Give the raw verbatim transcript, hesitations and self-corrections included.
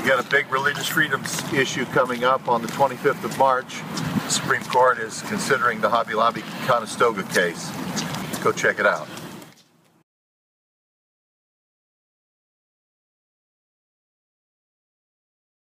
got a big religious freedoms issue coming up on the twenty-fifth of March. The Supreme Court is considering the Hobby Lobby Conestoga case. Go check it out.